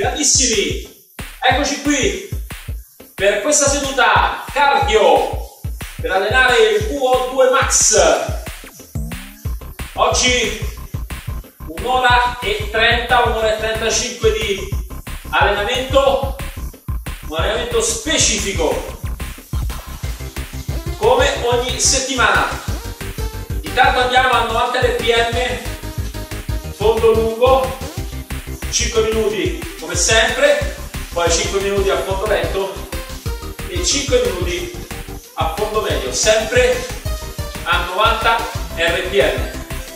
grandissimi, eccoci qui per questa seduta cardio per allenare il VO2 Max. Oggi un'ora e 30, un'ora e 35 di allenamento, un allenamento specifico come ogni settimana. Intanto andiamo a 90 rpm, fondo lungo, 5 minuti come sempre, poi 5 minuti a fondo lento e 5 minuti a fondo medio, sempre a 90 rpm.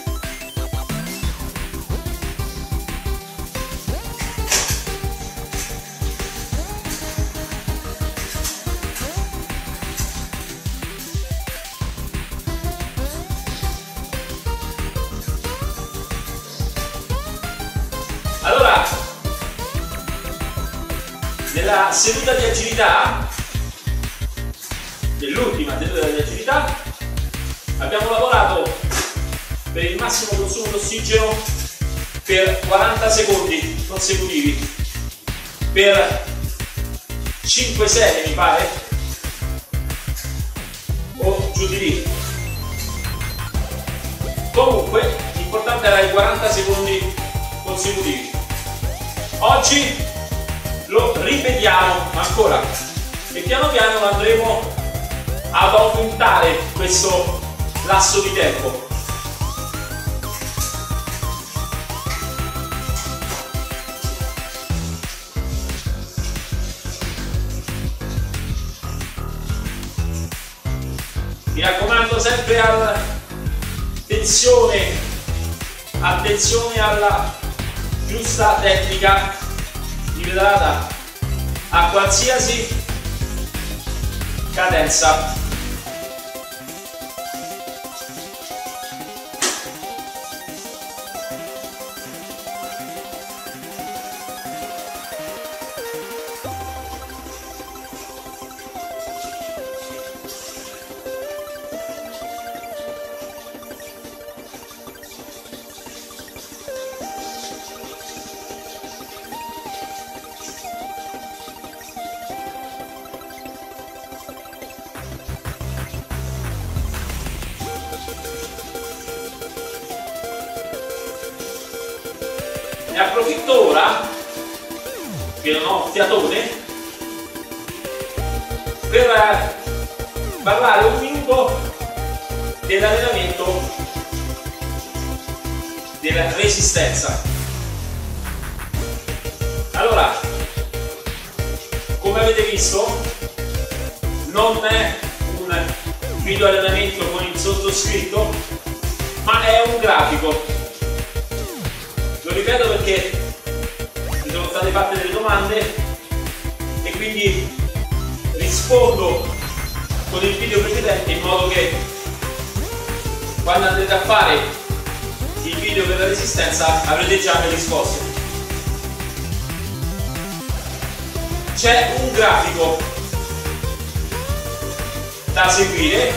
Allora, nella seduta di agilità, nell'ultima seduta di agilità, abbiamo lavorato per il massimo consumo di ossigeno per 40 secondi consecutivi, per 5 serie mi pare, o giù di lì. Comunque, l'importante era i 40 secondi consecutivi. Oggi lo ripetiamo ancora e piano piano andremo ad aumentare questo lasso di tempo. Mi raccomando sempre alla attenzione alla giusta tecnica di pedalata a qualsiasi cadenza. Ne approfitto ora che non ho fiatone per parlare un minuto dell'allenamento della resistenza. Allora, come avete visto, non è un video allenamento con il sottoscritto, ma è un grafico. Lo ripeto perché mi sono state fatte delle domande e quindi rispondo con il video precedente, in modo che quando andrete a fare il video per la resistenza avrete già le risposte. C'è un grafico da seguire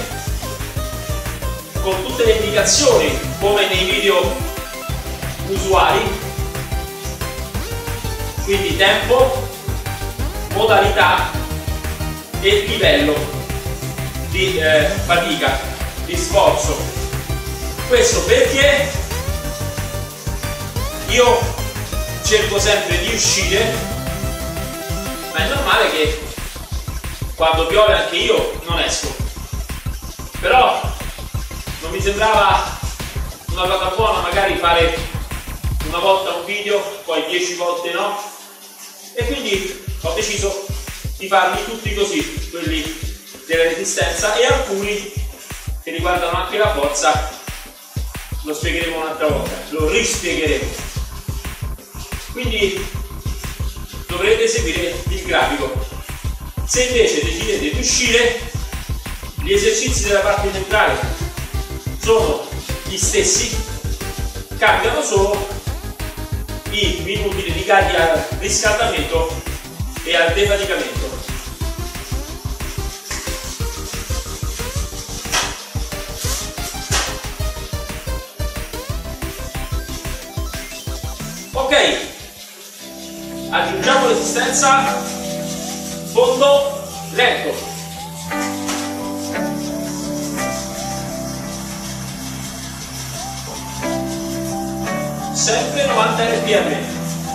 con tutte le indicazioni come nei video usuali, quindi tempo, modalità e livello di fatica, di sforzo. Questo perché io cerco sempre di uscire, ma è normale che quando piove anche io non esco, però non mi sembrava una cosa buona magari fare una volta un video, poi 10 volte no, e quindi ho deciso di farli tutti così, quelli della resistenza, e alcuni che riguardano anche la forza lo spiegheremo un'altra volta, lo rispiegheremo. Quindi dovrete seguire il grafico. Se invece decidete di uscire, gli esercizi della parte centrale sono gli stessi, cambiano solo i minuti dedicati al riscaldamento e al defaticamento. Ok, aggiungiamo resistenza, fondo lento, sempre 90 rpm.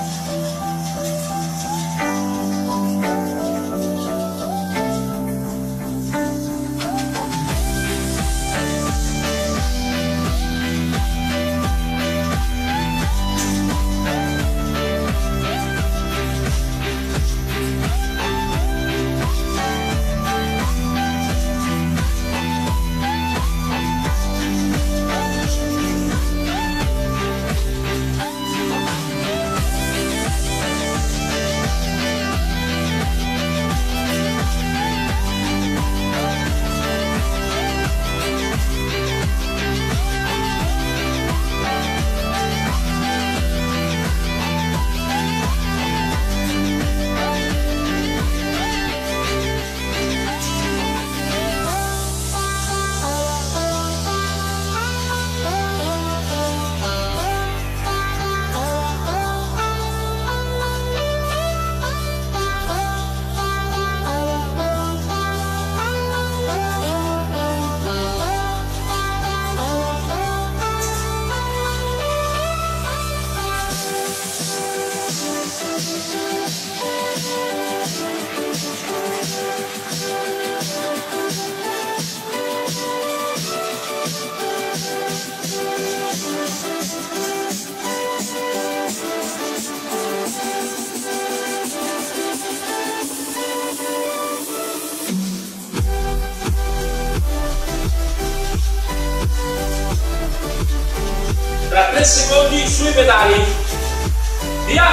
Tra 3 secondi sui pedali, via!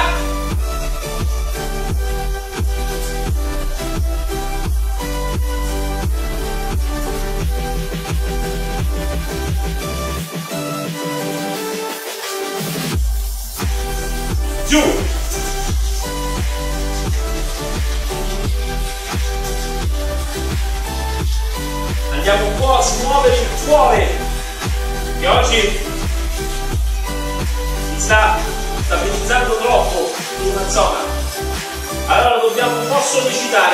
Giù! Andiamo un po' a smuovere il cuore, che oggi sta stabilizzando troppo in una zona, allora lo dobbiamo un po' sollecitare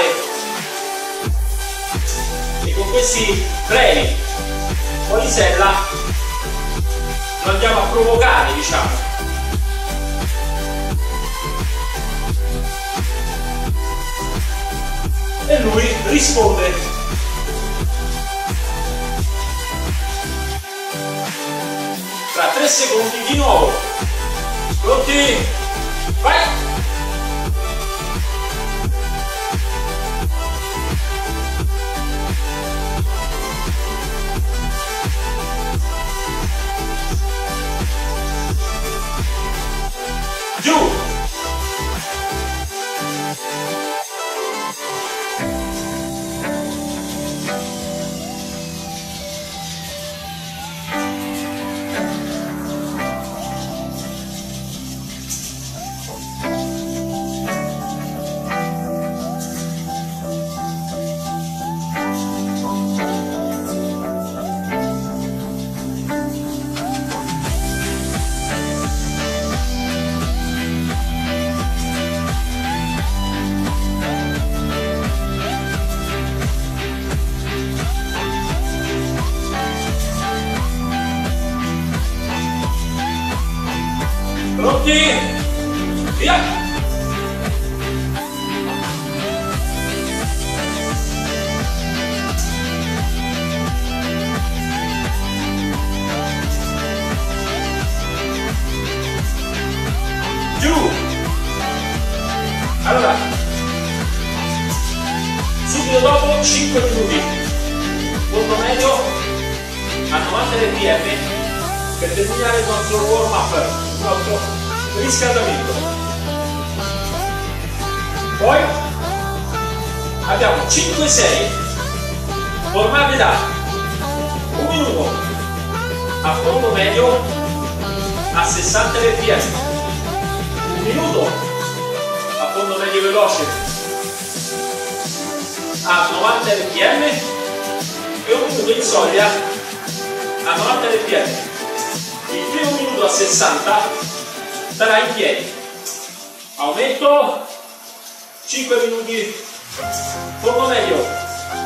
e con questi freni fuori sella lo andiamo a provocare, diciamo. E lui risponde. Tra 3 secondi di nuovo. Pronti? Vai! Giù! Pronti? Via! Giù! Allora, subito dopo 5 minuti, fondo medio a 90 rpm per terminare il nostro warm up, il nostro riscaldamento. Poi abbiamo 5 serie formate da 1 minuto a fondo medio a 60 rpm, 1 minuto a fondo medio veloce a 90 rpm e 1 minuto in soglia a 90 rpm. Il primo minuto a 60 sarà in piedi. aumento, 5 minuti, poco meglio.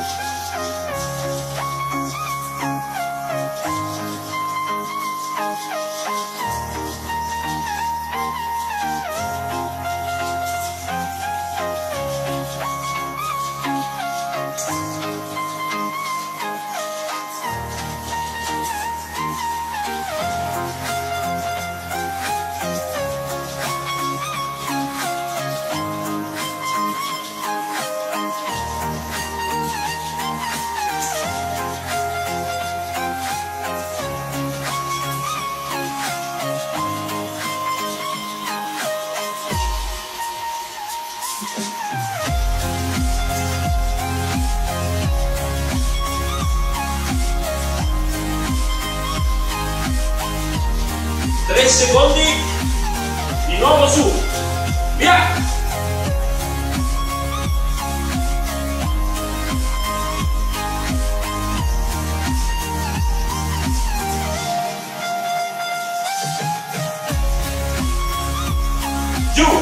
Secondi, di nuovo su, via! Giù!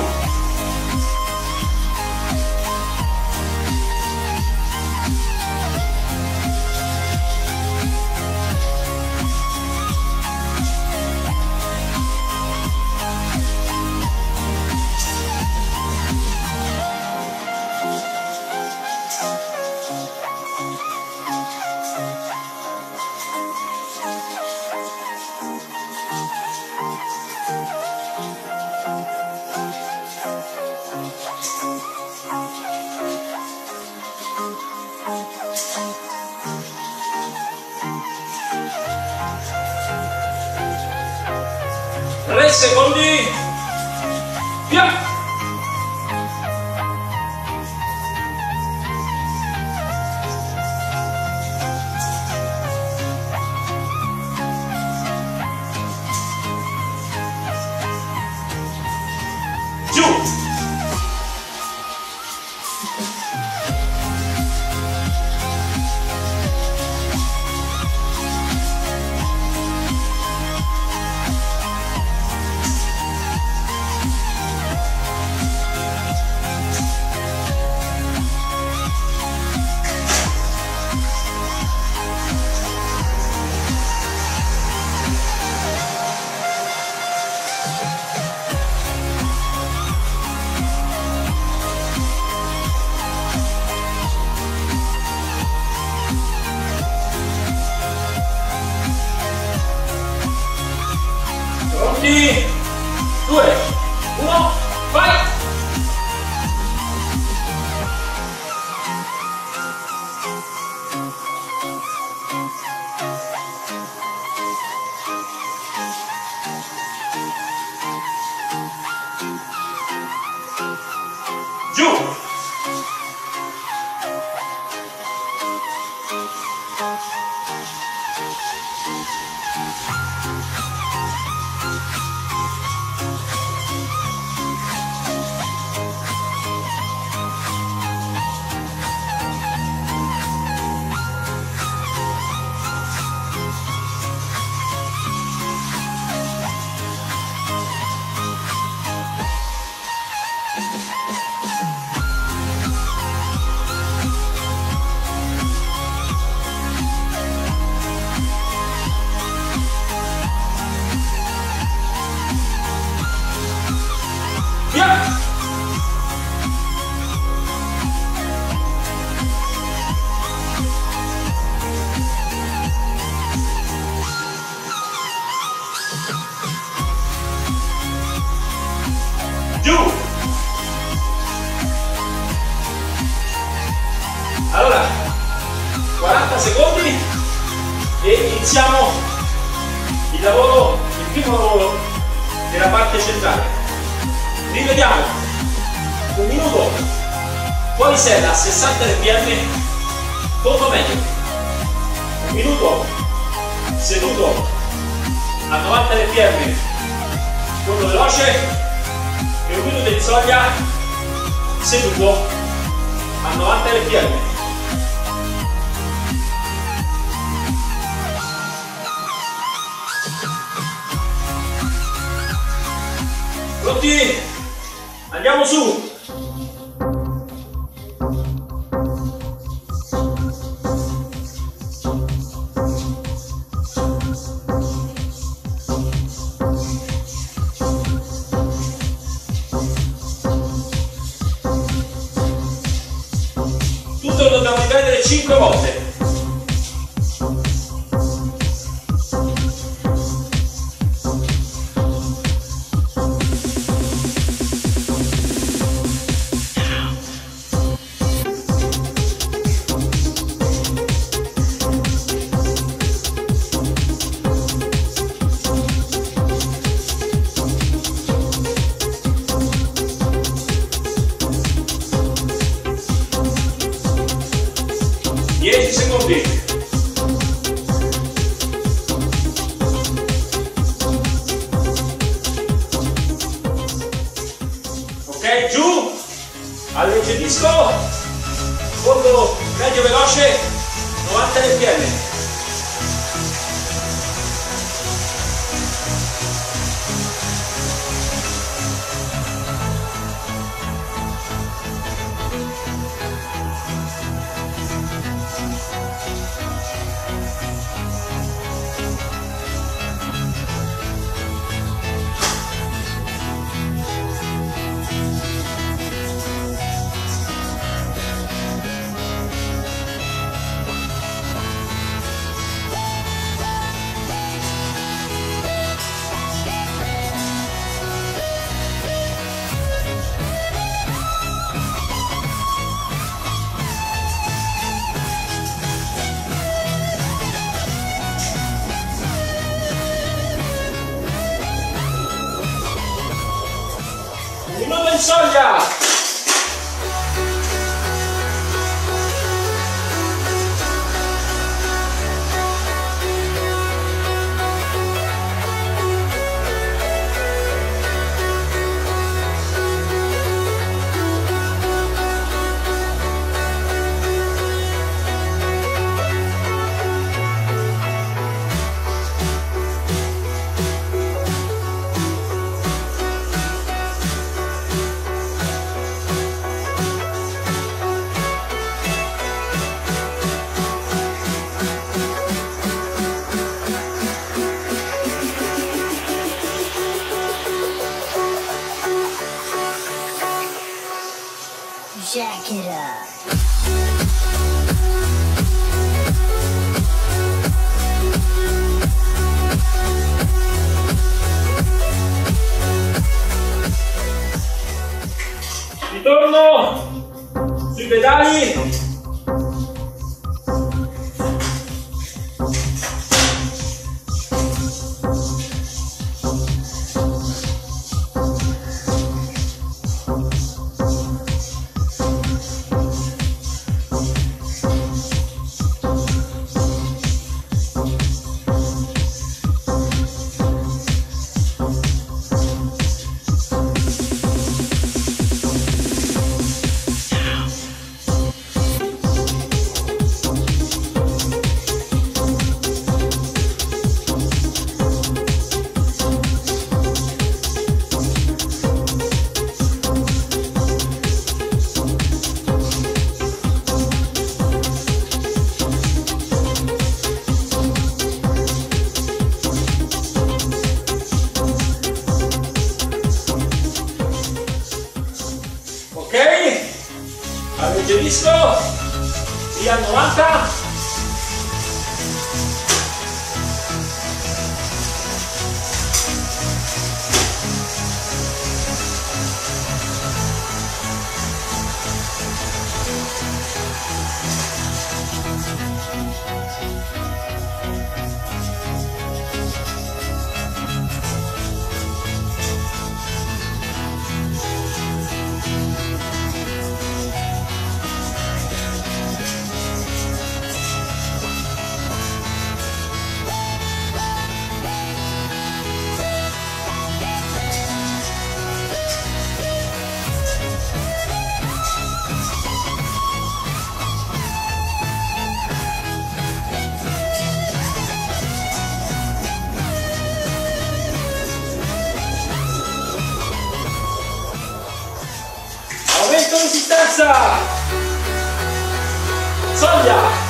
Secondi, via! Giù! Pronti? 2, 1, vai! Giù! Giù! Allora, 40 secondi e iniziamo il lavoro, il primo lavoro della parte centrale. Rivediamo, 1 minuto, fuori sella a 60 rpm, poco meglio, 1 minuto, seduto a 90 rpm, molto veloce, e 1 minuto in soglia, seduto a 90 rpm. Pronti? Andiamo su. Tutto lo dobbiamo ripetere 5 volte. Ok, giù, alleggerisco, fondo medio veloce, 90 rpm. Minuto in soglia! Jack it up. Ritorno sui pedali. Alleggerisco, via 90. resistenza. Soglia.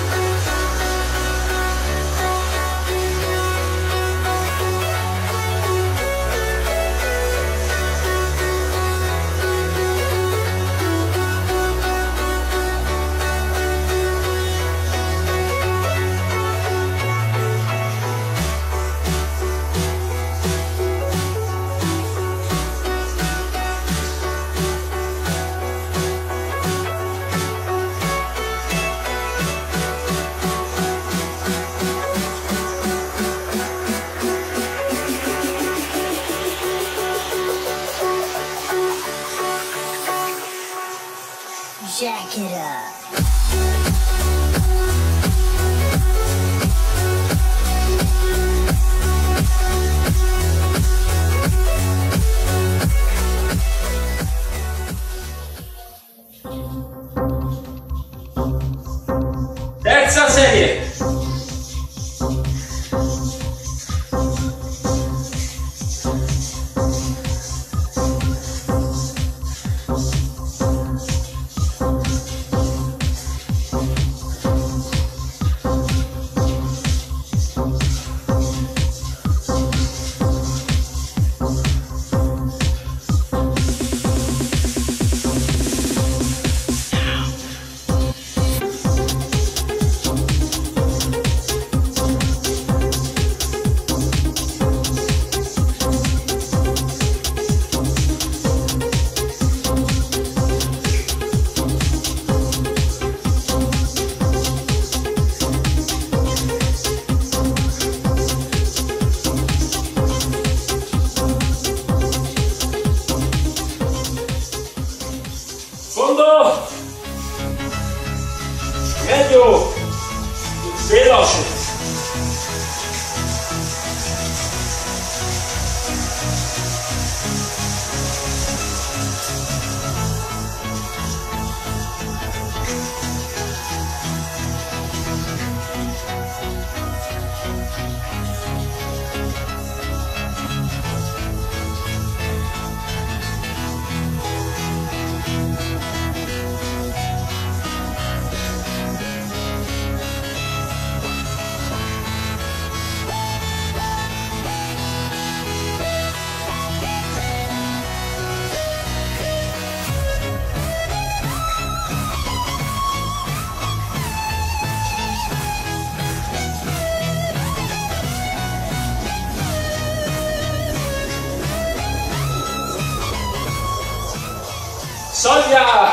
Jack it up. Terza serie. Fondo, medio, veloce. Soglia!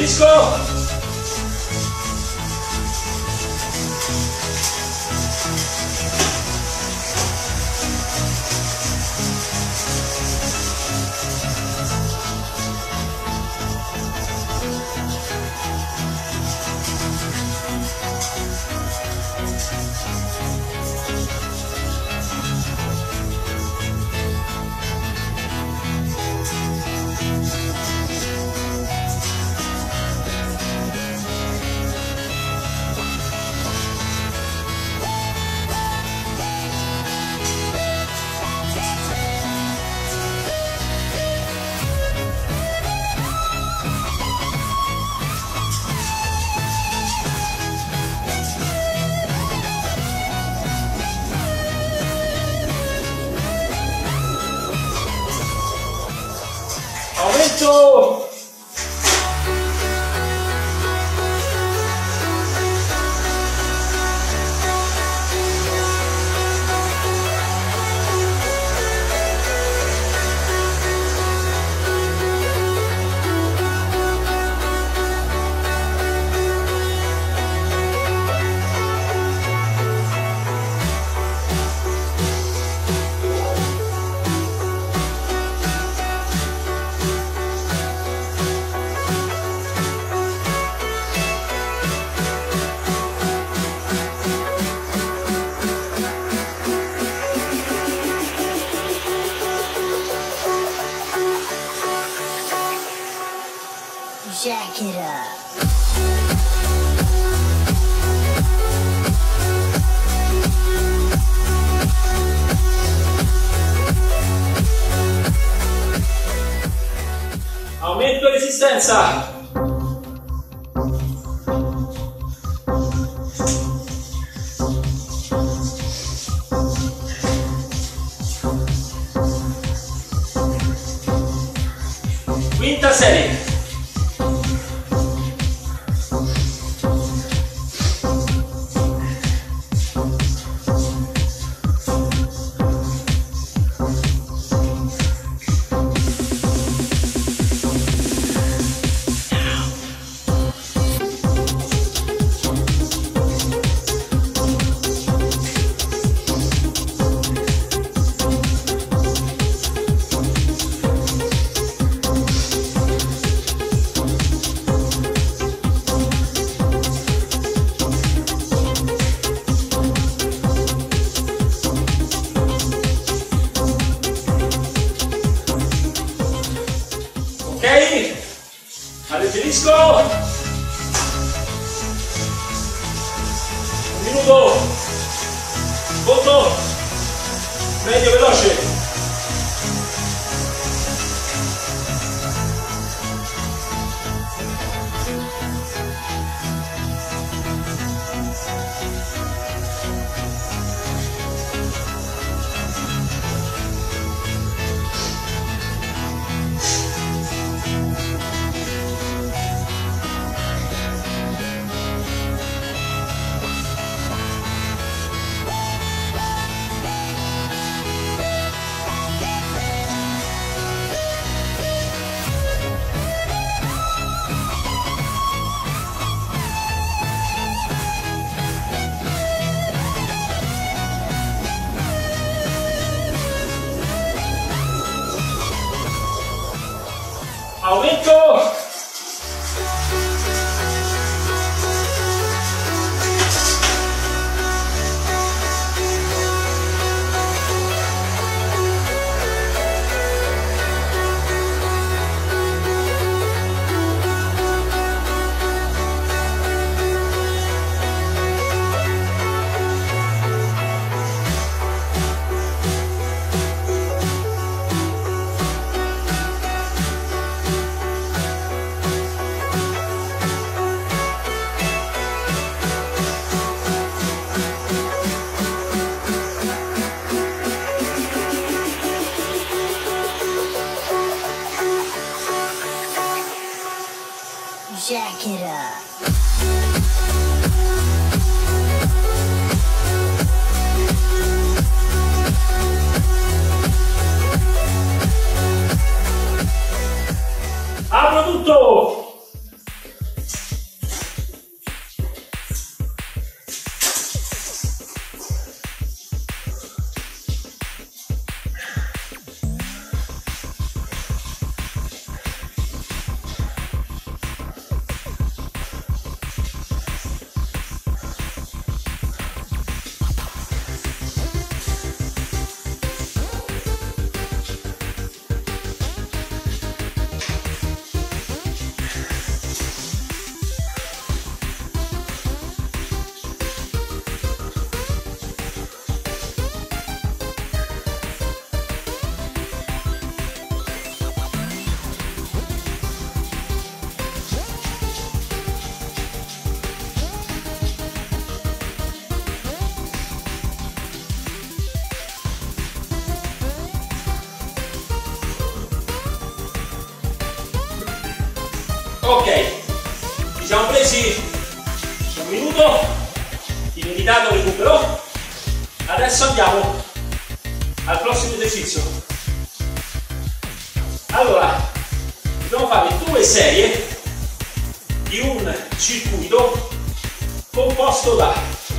Alleggerisco. Aumento. Jack it up. Aumento resistenza. Quinta serie. Ok, alleggerisco. Un minuto. Volto. Medio veloce. Ok, ci siamo presi un minuto, immediato recupero. Adesso andiamo al prossimo esercizio. Allora, dobbiamo fare 2 serie di un circuito composto da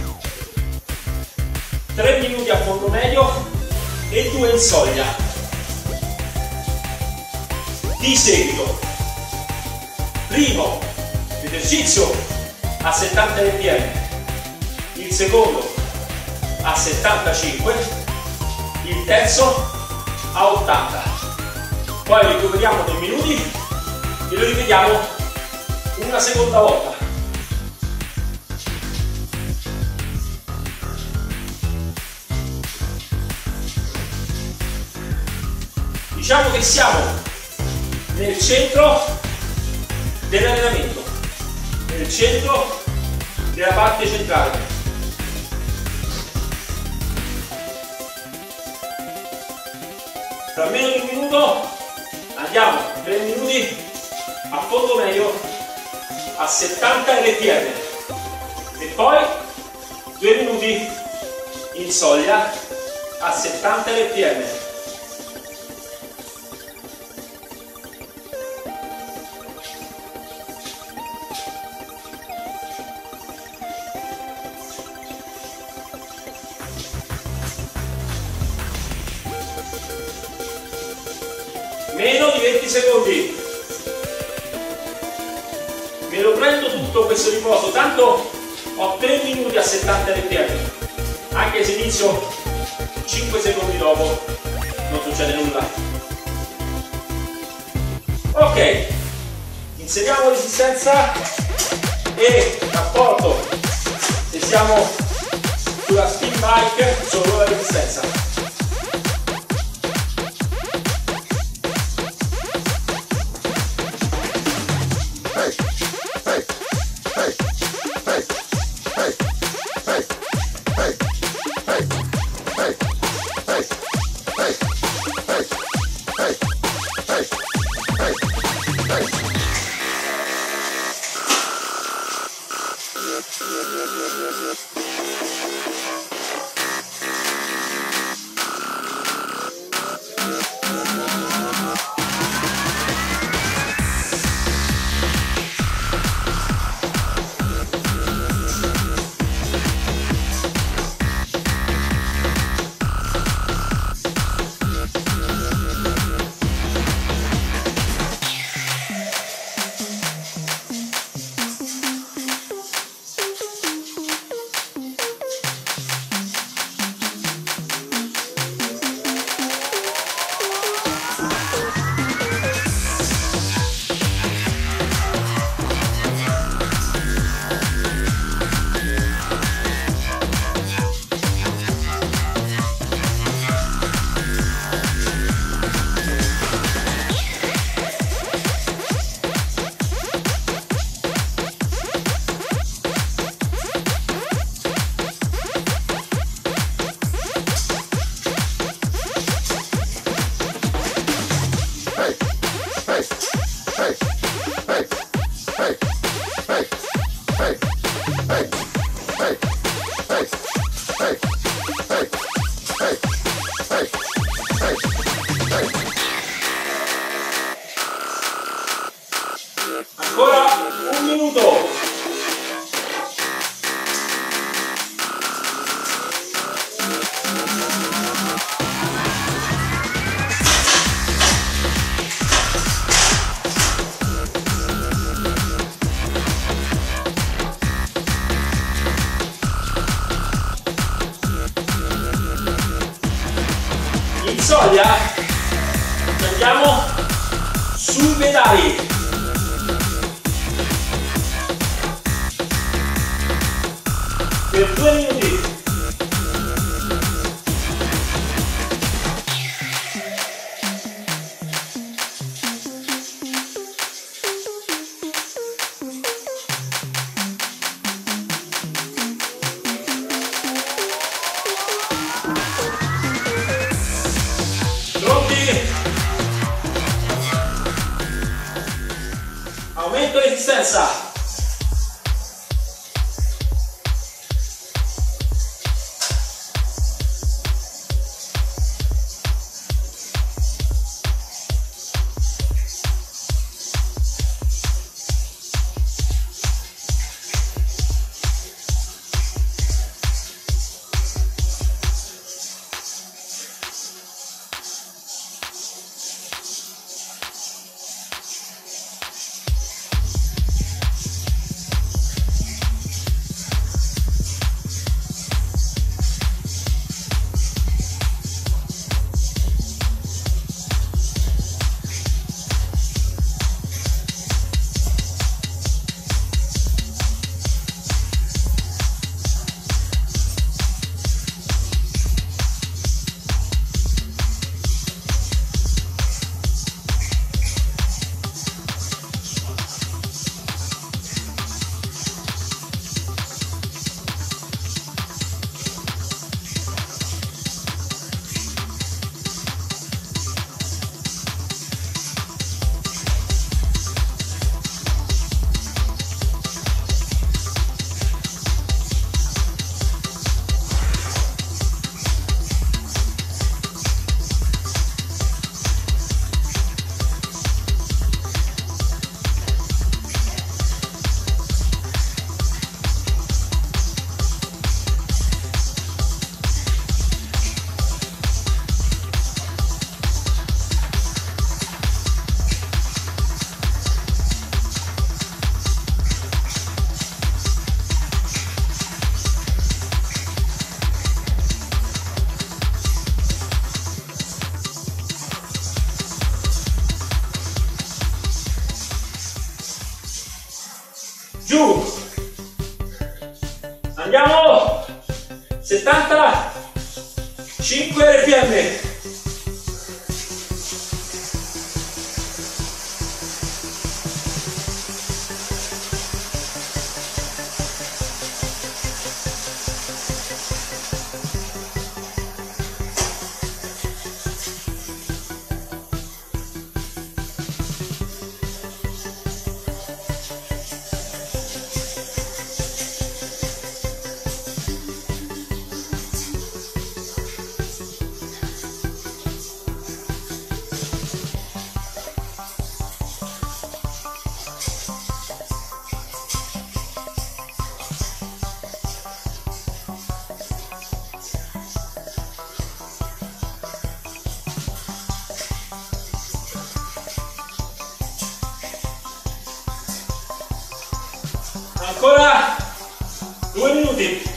3 minuti a fondo medio e 2 in soglia. Di seguito, primo esercizio a 70 rpm, il secondo a 75, il terzo a 80. Poi recuperiamo 2 minuti e lo ripetiamo una seconda volta. Diciamo che siamo nel centro dell'allenamento, nel centro della parte centrale. Tra meno di un minuto andiamo 3 minuti a fondo medio a 70 rpm e poi 2 minuti in soglia a 70 rpm. Meno di 20 secondi. Me lo prendo tutto questo riposo, tanto ho 3 minuti a 70 rpm. Anche se inizio 5 secondi dopo non succede nulla. Ok, inseriamo resistenza e rapporto. Se siamo sulla spin bike, solo la resistenza. Ancora un minuto. In soglia andiamo sui pedali. Per 2 minuti. Pronti? Aumento le resistenza. Giù, andiamo, 75 RPM. Ancora 2 minuti.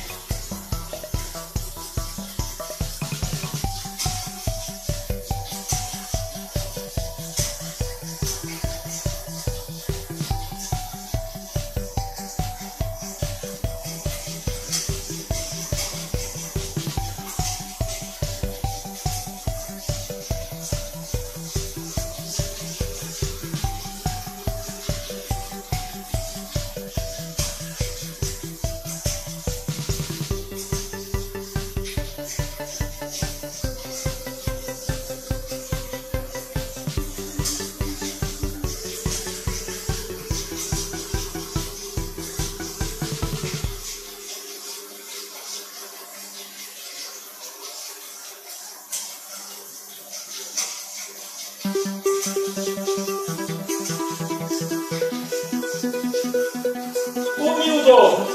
Un minuto.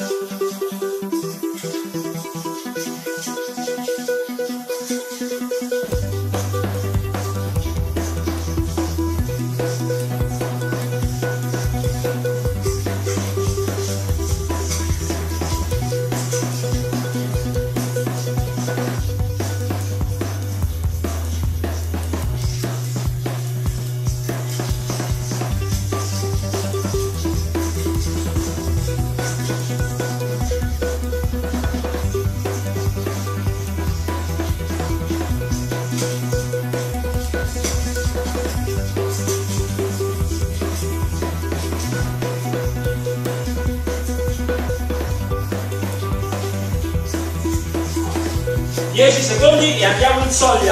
Dieci secondi e andiamo in soglia.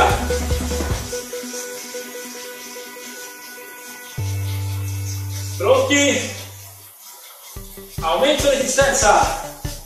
Pronti? Aumento resistenza.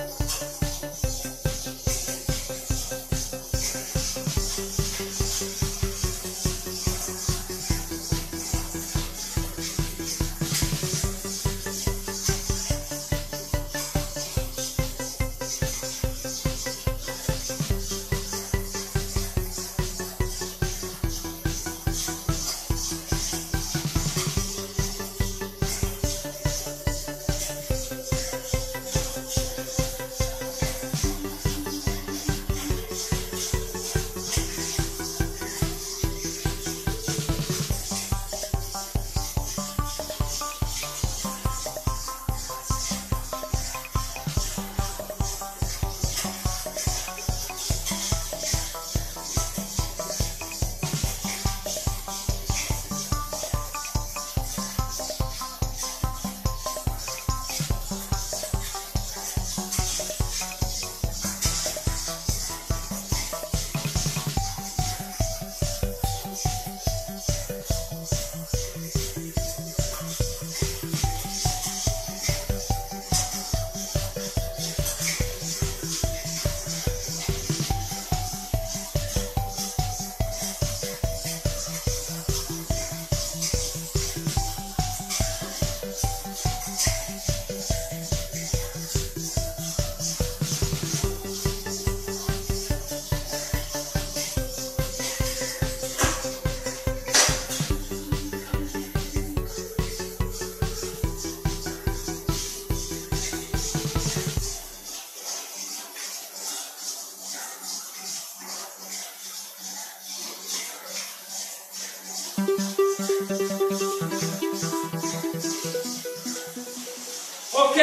Ok,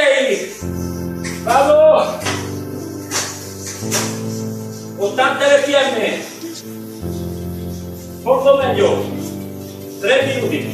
vado 80 rpm, molto meglio, 3 minuti.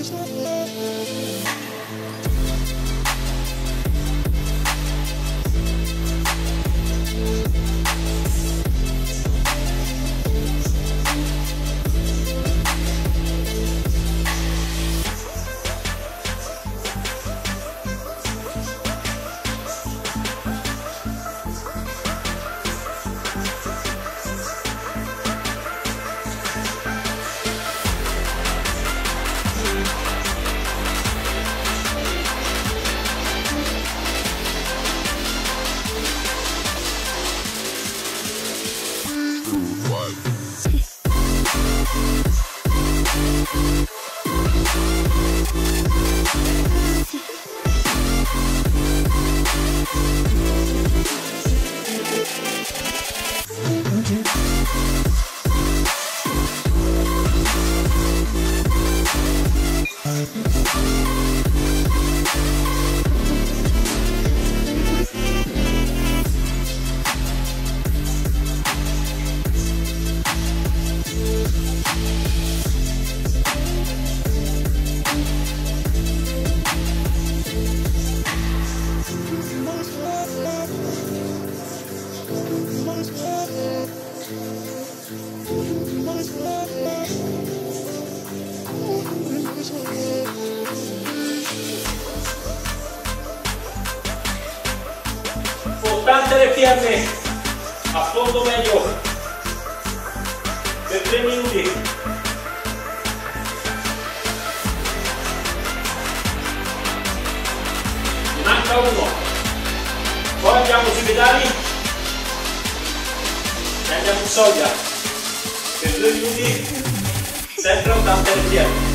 rpm a fondo medio per 3 minuti. Ne manca uno, poi andiamo sui pedali e andiamo in soglia per 2 minuti, sempre a 80 rpm.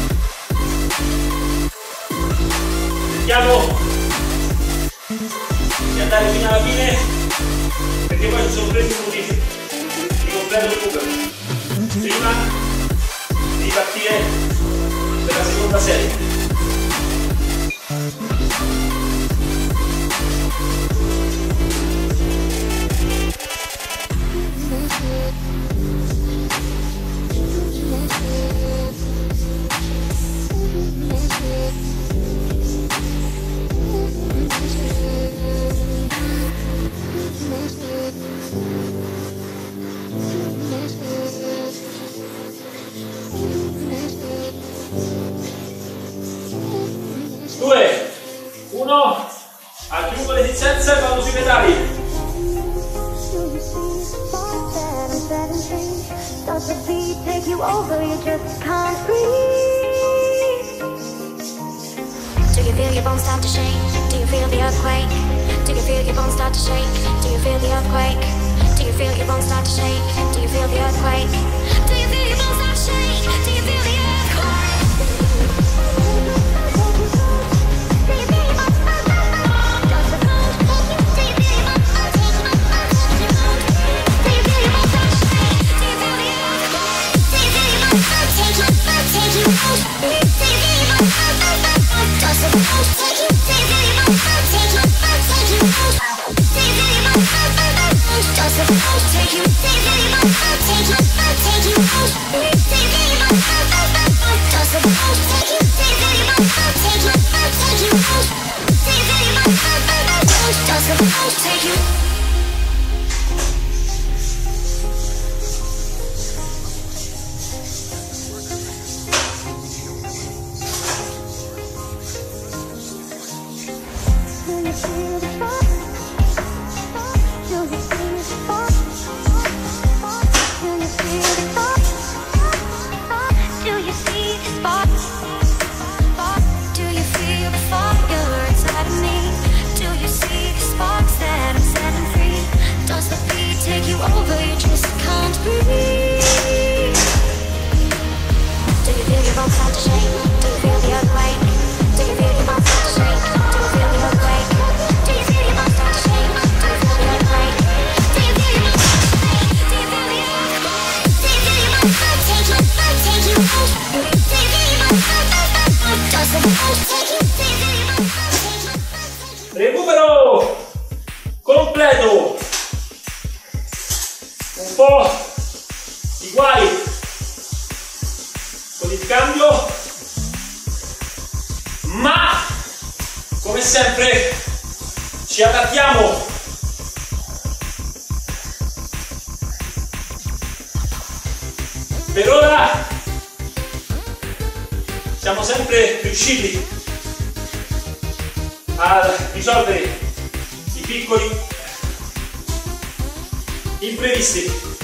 Cerchiamo di andare fino alla fine, perché poi ci sono 3 minuti di completo recupero prima di partire per la seconda serie. Due, uno, aggiungi setting free. Does the beat take you over? You just can't breathe. Do you feel your bones start to shake? Do you feel the earthquake? Do you feel your bones start to shake? Do you feel the earthquake? Do you feel your bones start to shake? Do you feel the earthquake? Do you feel your bones start to shake? Do you feel the earthquake? Recupero completo, un po' di guai con il cambio, ma come sempre ci adattiamo. Per ora siamo sempre riusciti a risolvere i piccoli imprevisti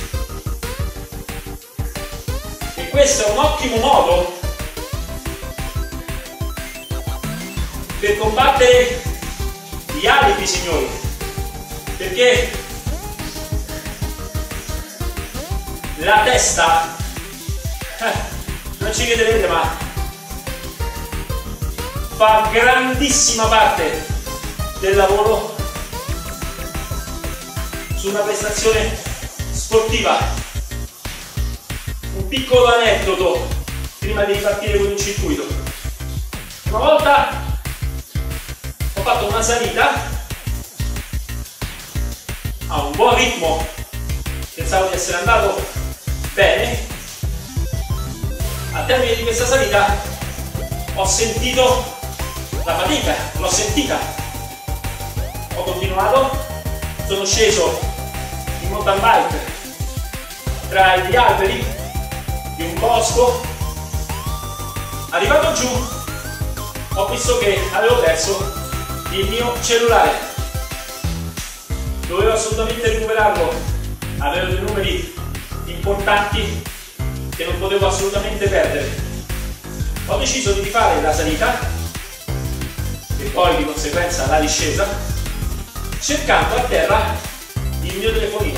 e questo è un ottimo modo per combattere gli alibi, signori, perché la testa non ci crederete, ma fa grandissima parte del lavoro su una prestazione sportiva. Un piccolo aneddoto prima di partire con il circuito. Una volta ho fatto una salita a un buon ritmo, pensavo di essere andato bene. Al termine di questa salita ho sentito la fatica, l'ho sentita. Ho continuato, sono sceso in mountain bike tra gli alberi di un bosco. Arrivato giù ho visto che avevo perso il mio cellulare. Dovevo assolutamente recuperarlo, avevo dei numeri importanti che non potevo assolutamente perdere. Ho deciso di rifare la salita e poi di conseguenza la discesa, cercando a terra il mio telefonino.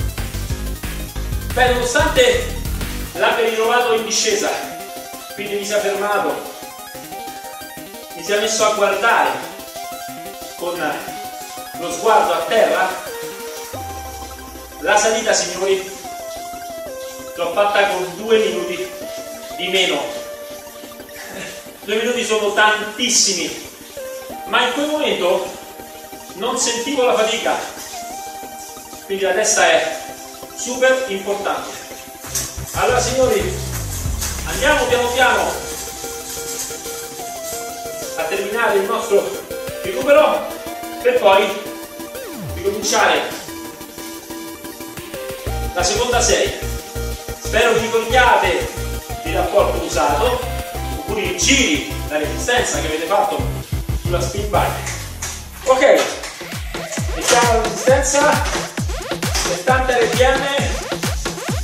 Beh, nonostante l'abbia ritrovato in discesa, quindi mi sia fermato, mi sia messo a guardare con lo sguardo a terra, la salita, signori, l'ho fatta con 2 minuti di meno. 2 minuti sono tantissimi, ma in quel momento non sentivo la fatica, quindi la testa è super importante. Allora, signori, andiamo piano piano a terminare il nostro recupero per poi ricominciare la seconda serie. Spero vi ricordiate il rapporto usato oppure i giri, la resistenza che avete fatto sulla spin bike. Ok, mettiamo la resistenza 70 rpm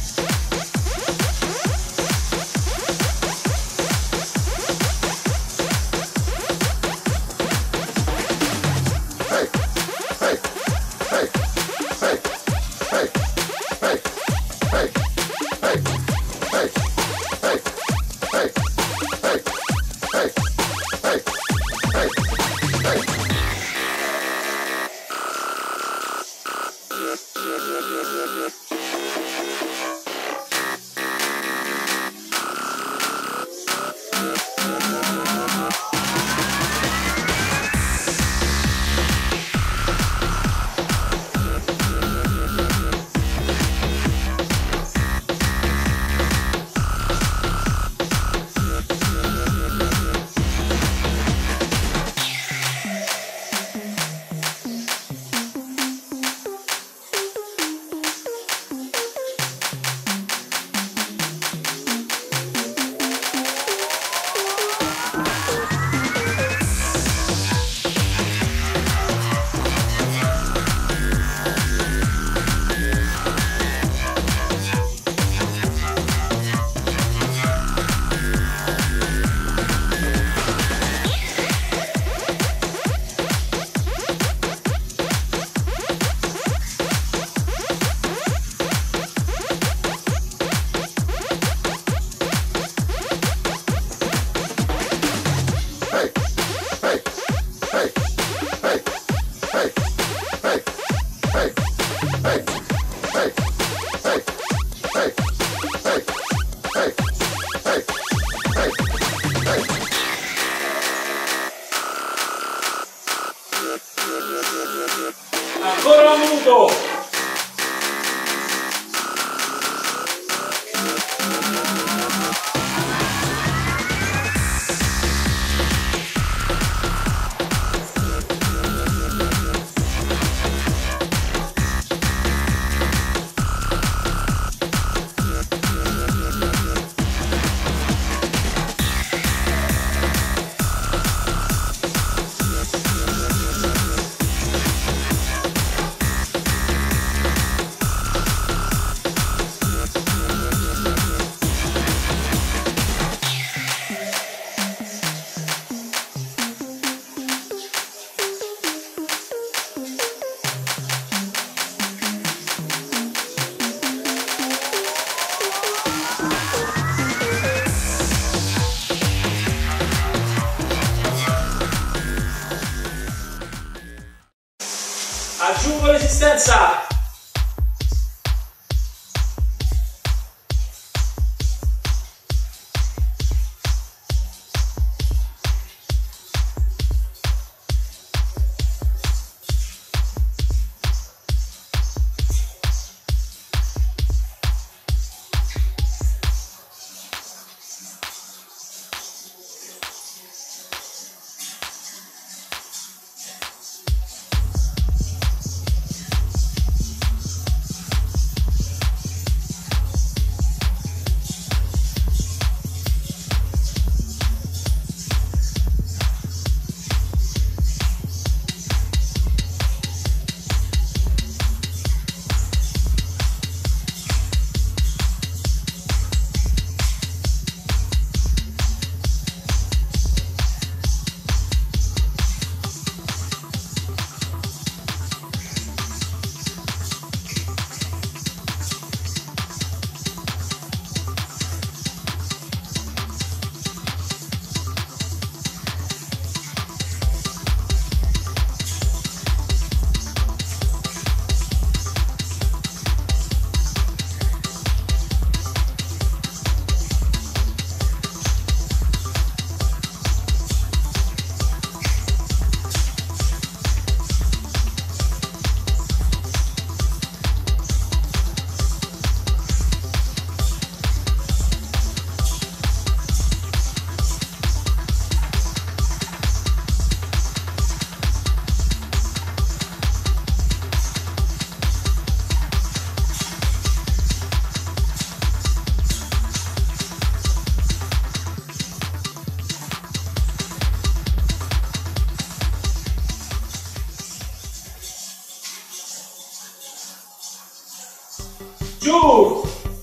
resistenza. Giù!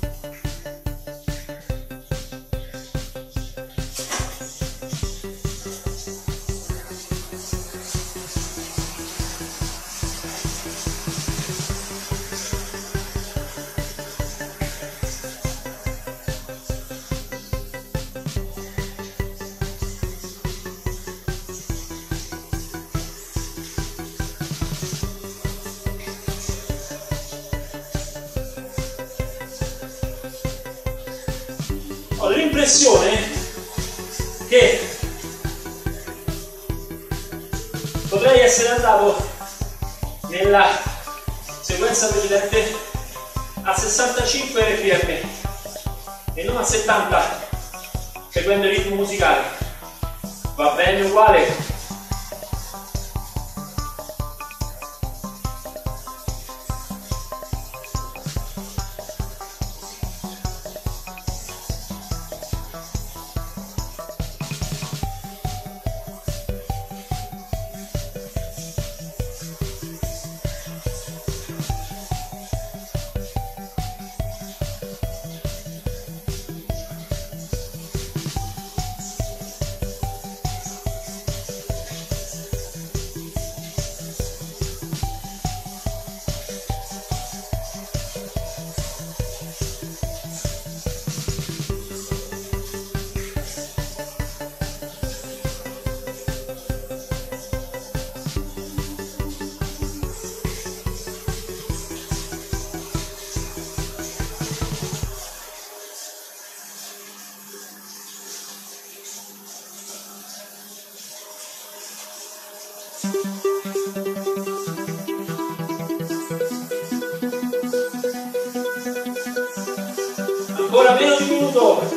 Ho l'impressione che potrei essere andato nella sequenza precedente a 65 RPM e non a 70 seguendo il ritmo musicale. Va bene uguale. Ancora meno di un minuto.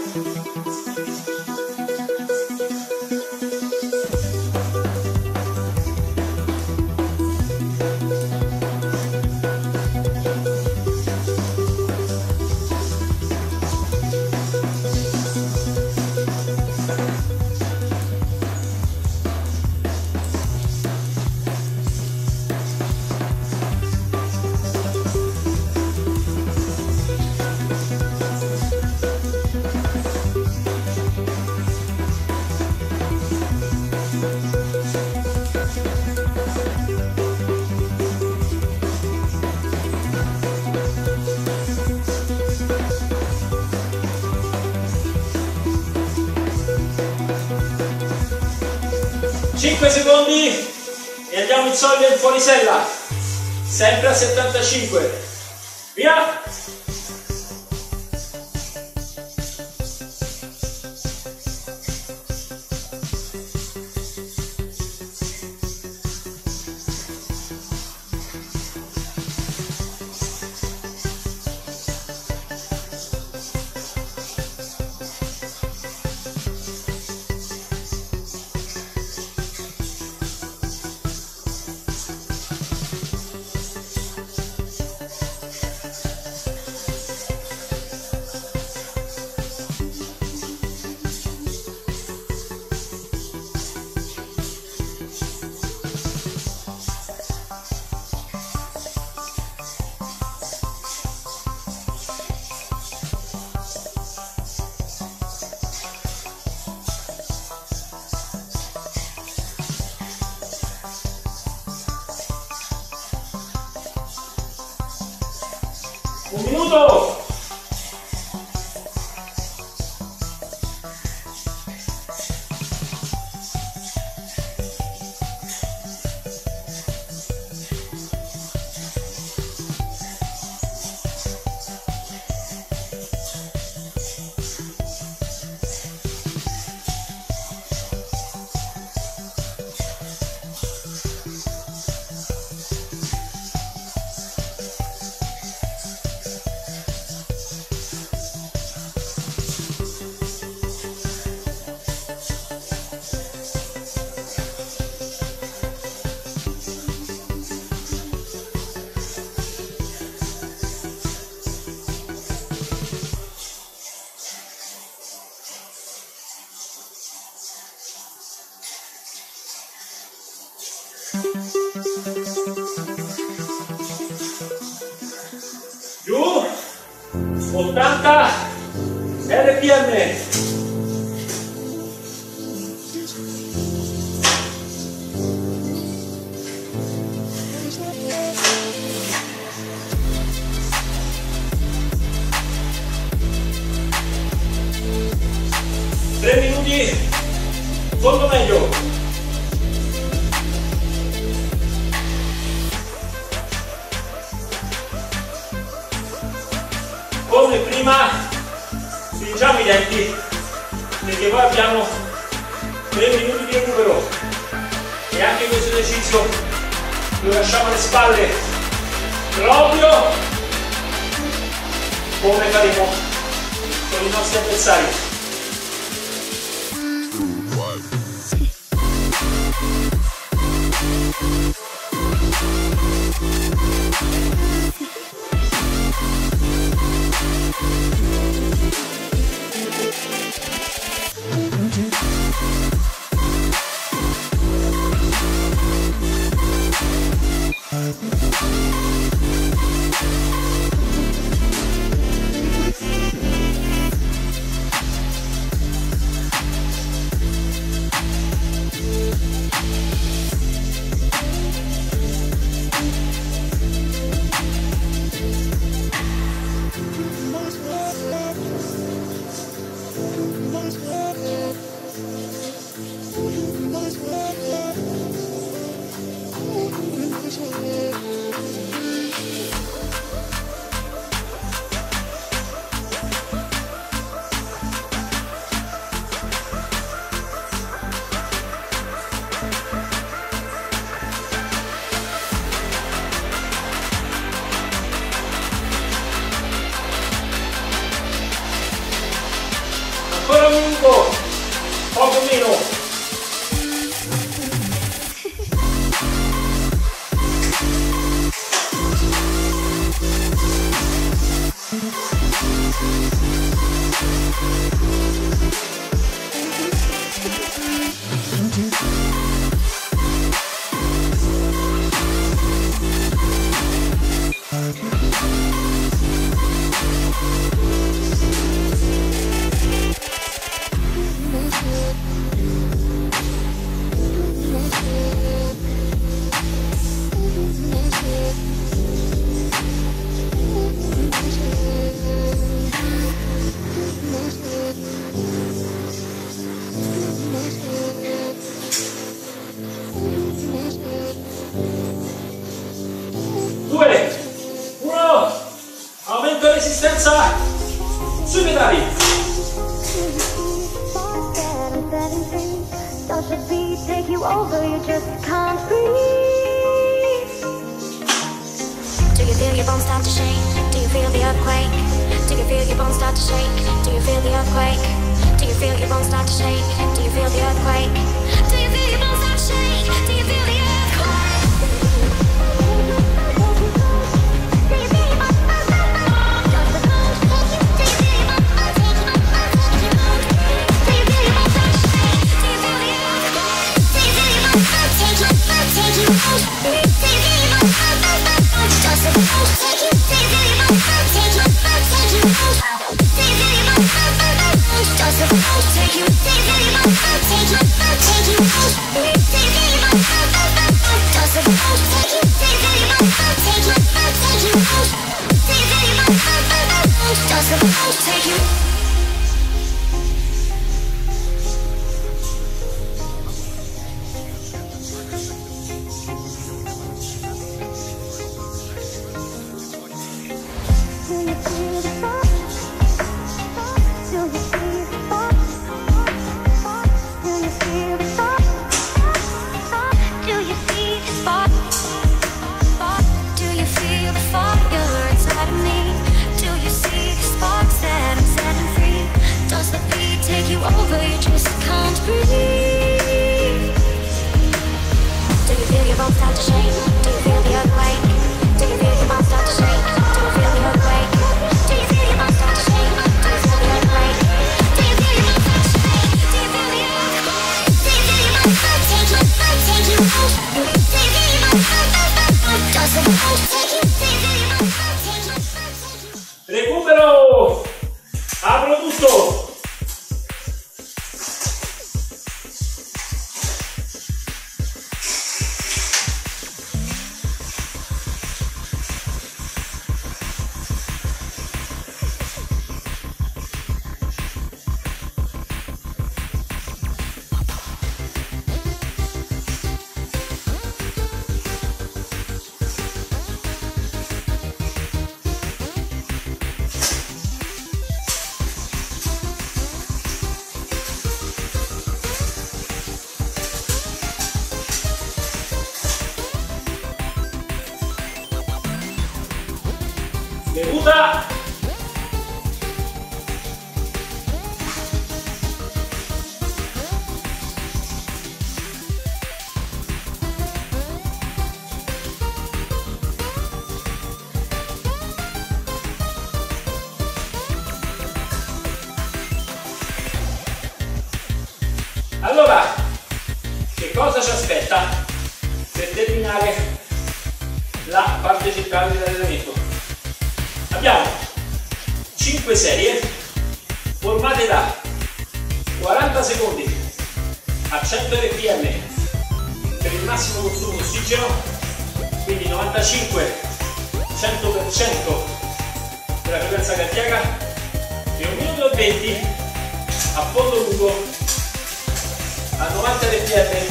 Secondi e andiamo in solito in fuorisella. sempre a 75. Via! Un minuto! Giù, 80 RPM. Tre minuti, molto meglio. Come prima stringiamo i denti perché poi abbiamo 3 minuti di recupero e anche questo esercizio lo lasciamo alle spalle proprio come faremo con i nostri avversari. Ancora un minuto, poco meno. Sui pedali. Does the beat take you over? You just can't breathe. Do you feel your bones start to shake? Do you feel the earthquake? Do you feel your bones start to shake? Do you feel the earthquake? Do you feel your bones start to shake? Do you feel the earthquake? Do you feel your bones start to shake? Do you feel the earthquake? Do you feel your bones start to shake? Does the bones take you? Do you feel your bones start to shake? Do you feel your bones start to shake? Do you feel the earthquake? Do you feel your bones start to take you? Take you out? Do you feel your bones start to shake? Does the bones take you? Do you feel your bones start to take you? Take you out? Do you feel your bones start to shake? Does the bones take you? Do you feel your bones start to take you? Take you out? Do you feel your bones start to shake? Does the bones take you? Do you feel your bones start to take you? Take you out? Do you feel your bones start to shake? Does the bones take you? Over, you just can't breathe. Do you feel your bones start to shake? Do you feel the earthquake? Do you feel your bones start to shake? Do you feel the earthquake? Do you feel your bones start to shake? Do you feel the earthquake? Do you feel your bones start to shake? Do you feel the earthquake? Do you feel your bones start to take you? Take you out? Do you feel your bones start to shake? Does the bones take you? Do you feel your bones start to take you? Recupero. Apro tutto. Bevuta. Allora, che cosa ci aspetta per terminare la parte centrale dell'allenamento? Abbiamo 5 serie formate da 40 secondi a 100 rpm per il massimo consumo di ossigeno, quindi 95-100% della frequenza cardiaca, e 1 minuto e 20 a fondo lungo a 90 rpm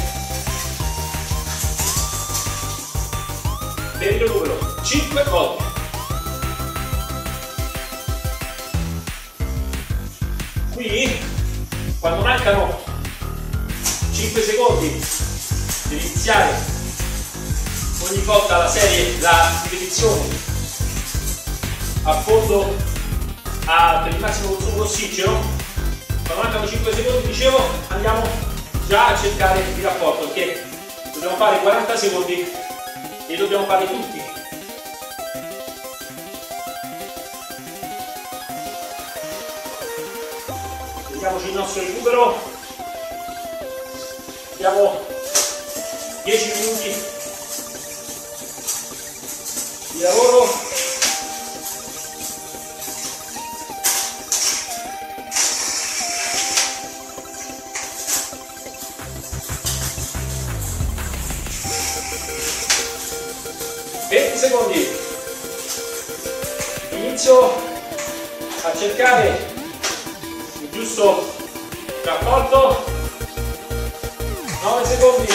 per il recupero 5 volte. Qui, quando mancano 5 secondi per iniziare ogni volta la serie, la ripetizione a fondo per il massimo consumo di ossigeno, quando mancano 5 secondi, dicevo, andiamo già a cercare il rapporto, perché dobbiamo fare 40 secondi e dobbiamo fare tutti. Vediamoci il nostro recupero. Abbiamo 10 minuti di lavoro. Secondi. Inizio a cercare il giusto rapporto. 9 secondi.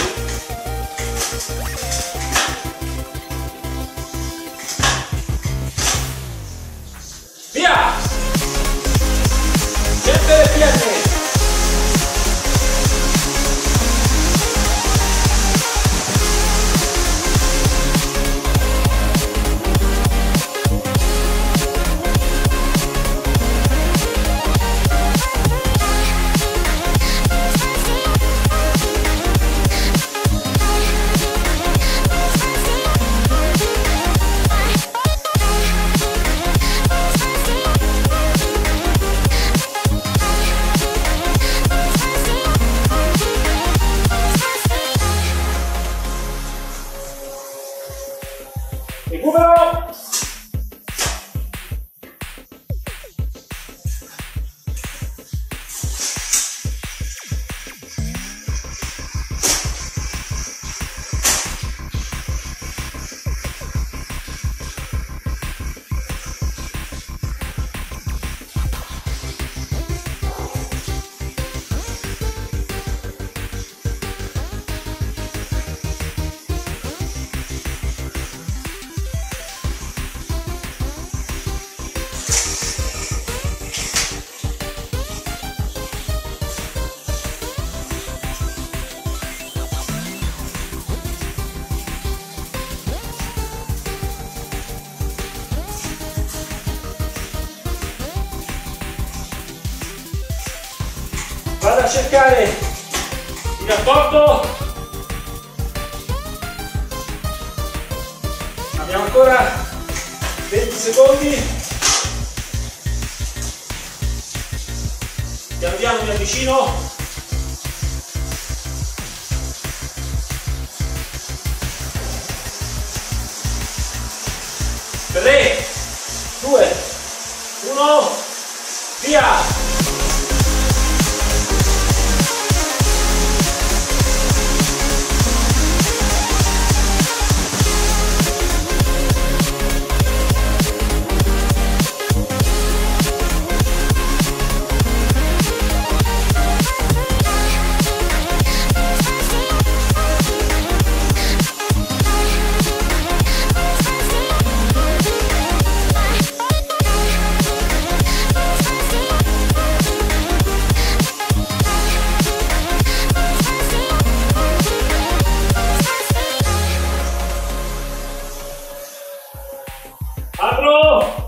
Via! Vado a cercare il rapporto. Abbiamo ancora 20 secondi. Piano piano mi avvicino. 3, 2, 1, via! Apro!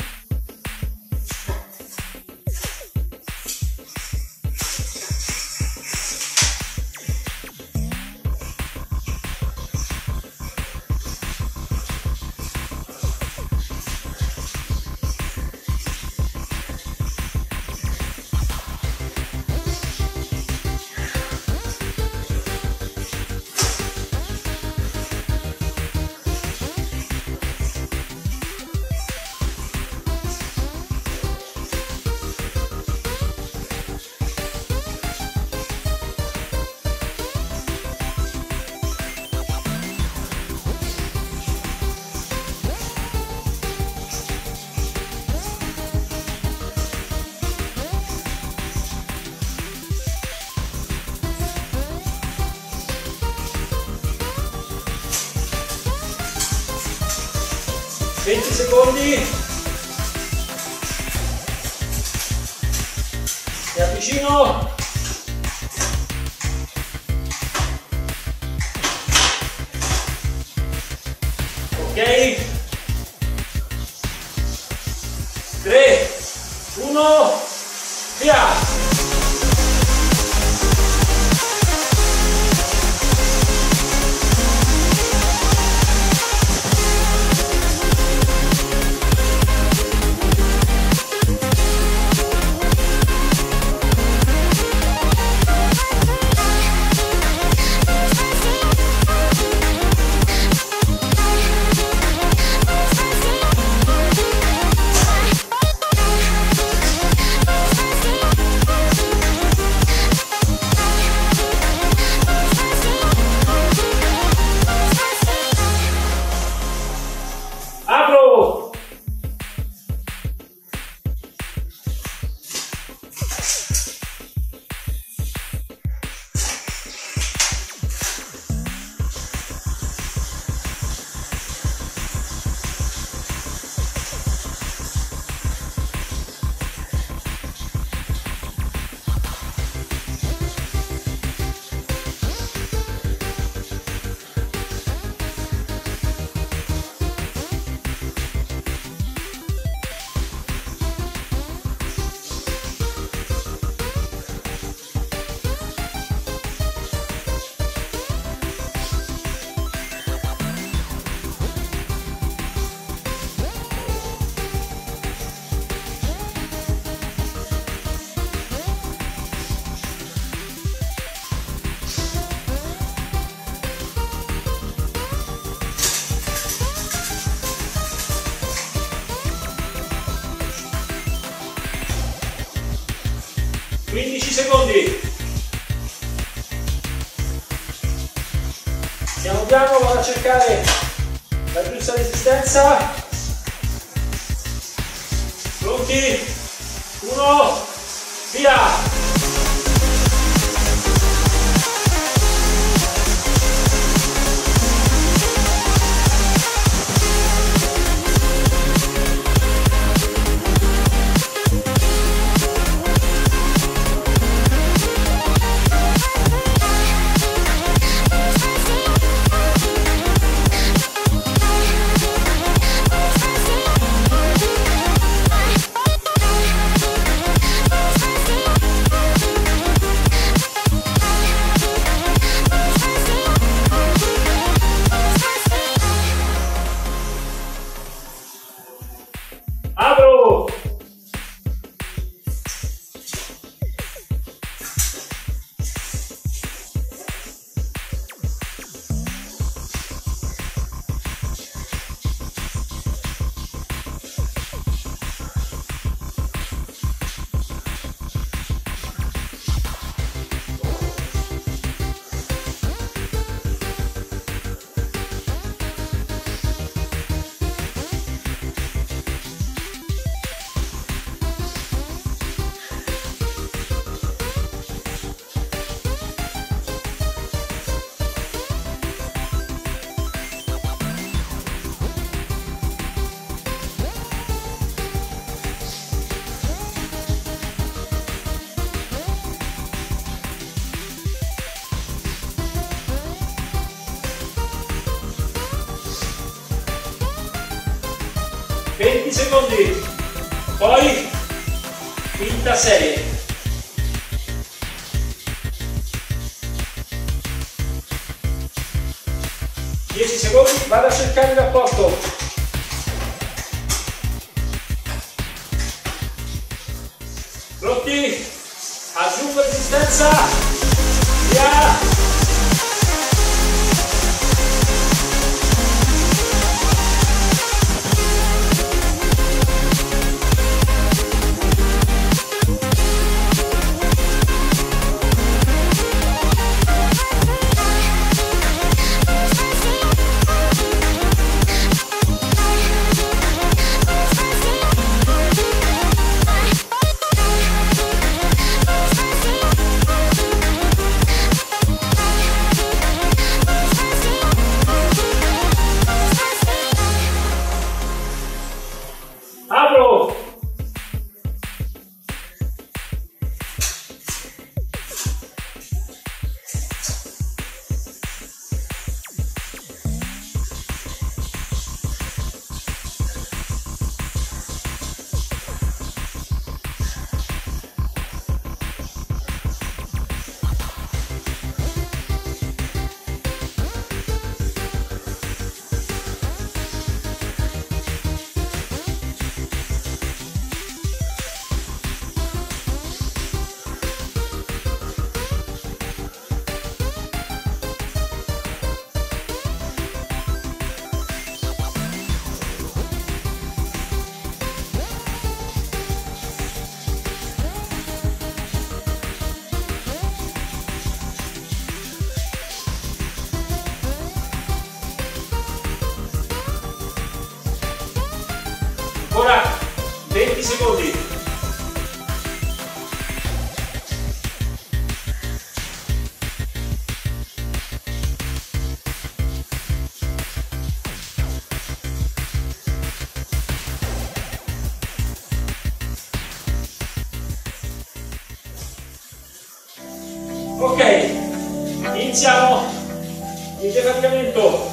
20 secondi. Mi avvicino. Ok. 3, 1, via. Apro! 15 secondi. Piano piano vado a cercare la giusta resistenza. Pronti? 1, via! 20 secondi, poi quinta serie. 10 secondi, vado a cercare il rapporto. Pronti? Aggiungo resistenza. Via! Apro! Ora 20 secondi. Ok, iniziamo il defaticamento.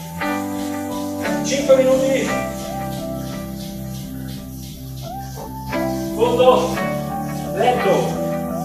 5 minuti. Fondo lento.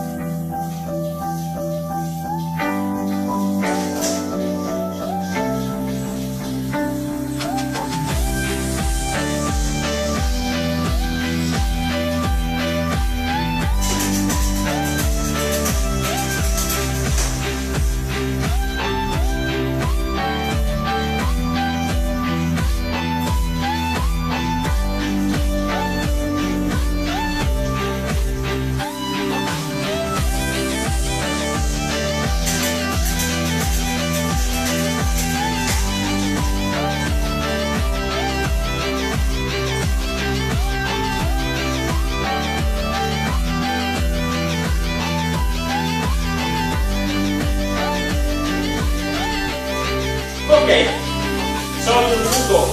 Ok, solito minuto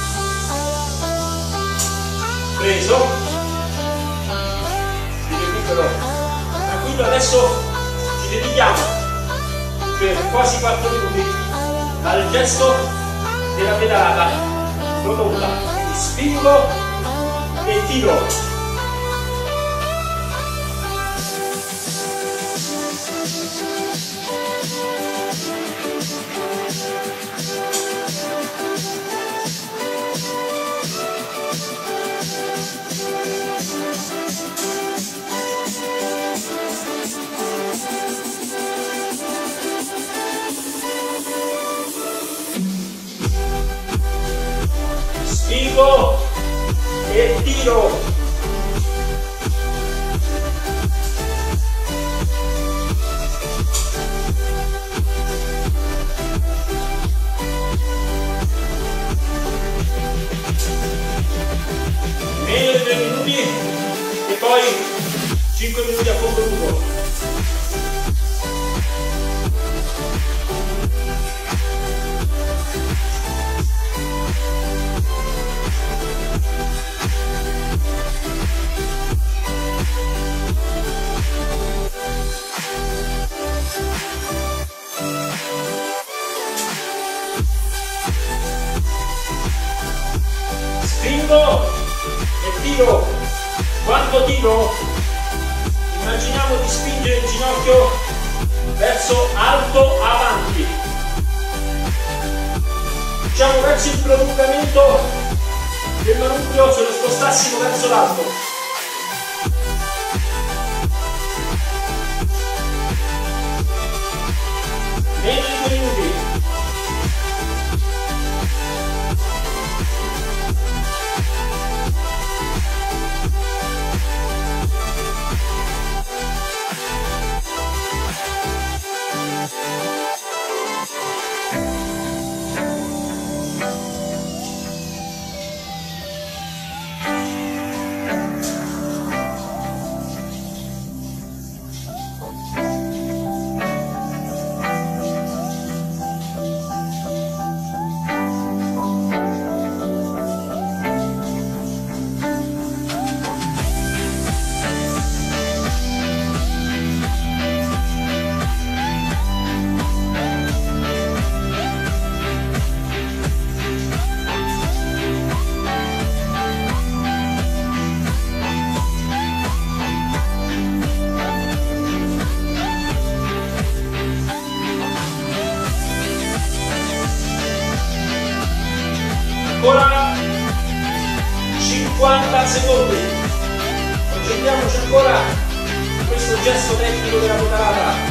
preso, vi recupero tranquillo. Adesso ci dedichiamo per quasi 4 minuti al gesto della pedalata profonda, quindi spingo e tiro. Spingo e tiro. Meno di 3 minuti e poi 5 minuti a fondo lungo. Spingo tiro, immaginiamo di spingere il ginocchio verso alto avanti, diciamo verso il prolungamento del manubrio, se lo spostassimo verso l'alto. Meno di 2 minuti. Ancora 50 secondi, concentriamoci ancora su questo gesto tecnico della potarata.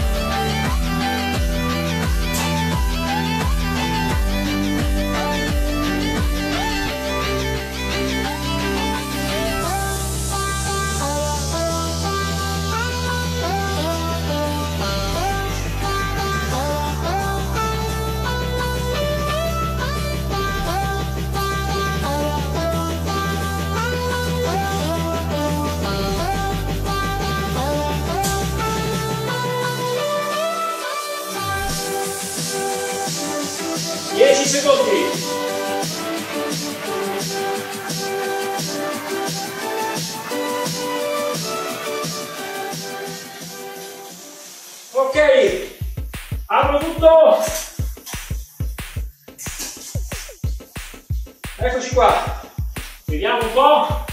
Secondi. Ok, apro tutto. Eccoci qua. Vediamo un po'.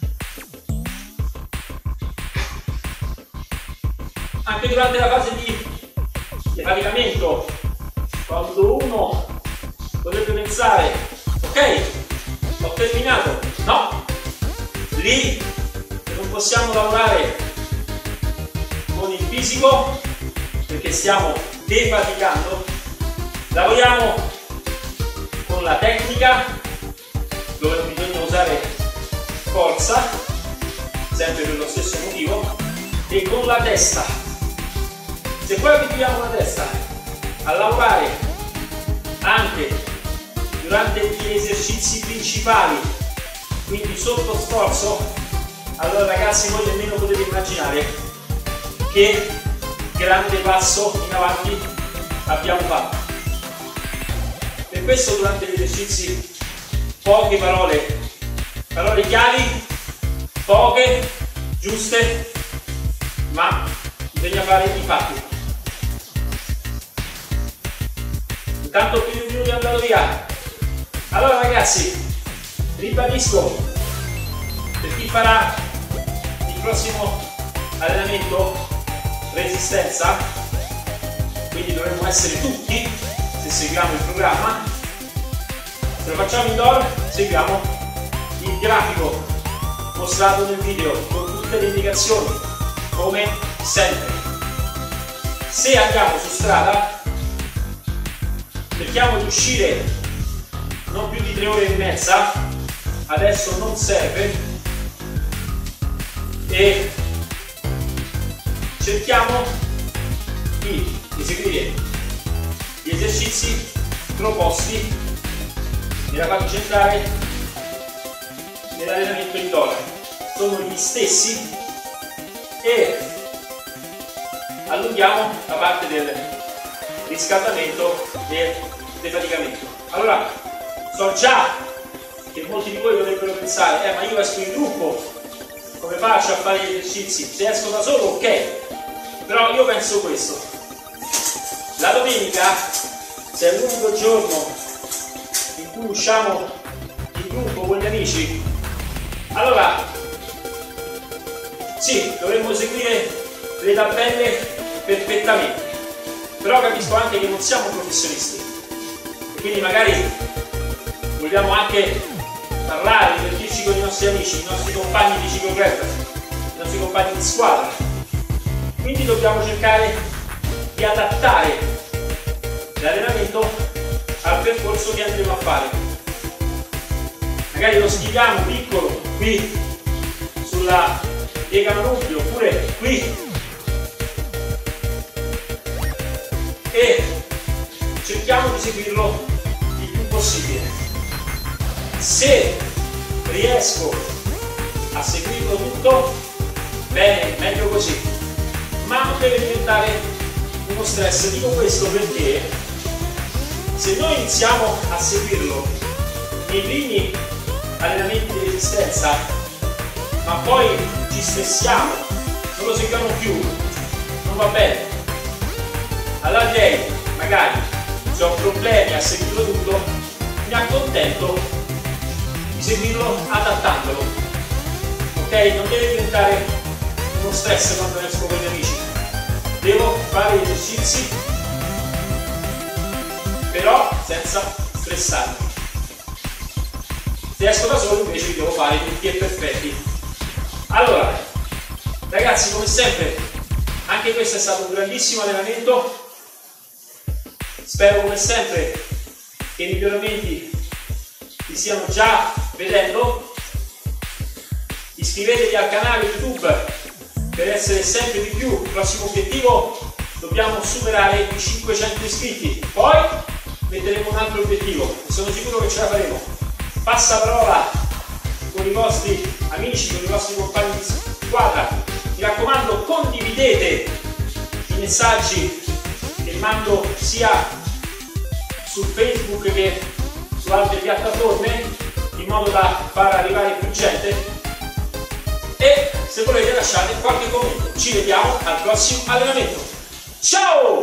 Anche durante la fase di defaticamento, quando uno potrebbe pensare, ok, ho terminato. No, lì non possiamo lavorare con il fisico perché stiamo defaticando, lavoriamo con la tecnica dove bisogna usare forza, sempre per lo stesso motivo, e con la testa. Se poi abituiamo la testa a lavorare anche durante gli esercizi principali, quindi sotto sforzo, allora ragazzi voi nemmeno potete immaginare che grande passo in avanti abbiamo fatto. Per questo durante gli esercizi poche parole chiavi, poche, giuste, ma bisogna fare i fatti. Intanto più di un minuto è andato via. Allora ragazzi, ribadisco, per chi farà il prossimo allenamento resistenza, quindi dovremmo essere tutti, se seguiamo il programma, se lo facciamo indoor, seguiamo il grafico mostrato nel video con tutte le indicazioni, come sempre. Se andiamo su strada, cerchiamo di uscire non più di 3 ore e mezza, adesso non serve, e cerchiamo di eseguire gli esercizi proposti nella parte centrale dell'allenamento indoor. Sono gli stessi e allunghiamo la parte del riscaldamento e defaticamento. Allora, so già che molti di voi potrebbero pensare, ma io esco in gruppo, come faccio a fare gli esercizi? Se esco da solo, ok, però io penso questo: la domenica, se è l'unico giorno in cui usciamo in gruppo con gli amici, allora Sì, dovremmo seguire le tabelle perfettamente, però capisco anche che non siamo professionisti e quindi magari vogliamo anche parlare, divertirci con i nostri amici, i nostri compagni di cicloclub, i nostri compagni di squadra. Quindi dobbiamo cercare di adattare l'allenamento al percorso che andremo a fare. Magari lo scriviamo piccolo qui sulla piega manubrio oppure qui e cerchiamo di seguirlo il più possibile. Se riesco a seguirlo tutto, bene, meglio così, ma non deve diventare uno stress. Dico questo perché se noi iniziamo a seguirlo nei primi allenamenti di resistenza, ma poi ci stressiamo, non lo seguiamo più, non va bene. Allora direi, magari se ho problemi a seguirlo tutto, mi accontento di seguirlo adattandolo, ok? Non deve diventare uno stress quando esco con gli amici, devo fare gli esercizi però senza stressarmi. Se esco da solo invece li devo fare tutti e perfetti. Allora ragazzi, come sempre anche questo è stato un grandissimo allenamento. Spero come sempre che i miglioramenti si stiano già vedendo. Iscrivetevi al canale YouTube per essere sempre di più. Il prossimo obiettivo, dobbiamo superare i 500 iscritti, poi metteremo un altro obiettivo e sono sicuro che ce la faremo. Passaparola con i vostri amici, con i vostri compagni di squadra. Mi raccomando, condividete i messaggi che mando sia su Facebook che su altre piattaforme, in modo da far arrivare più gente, e se volete lasciate qualche commento. Ci vediamo al prossimo allenamento. Ciao!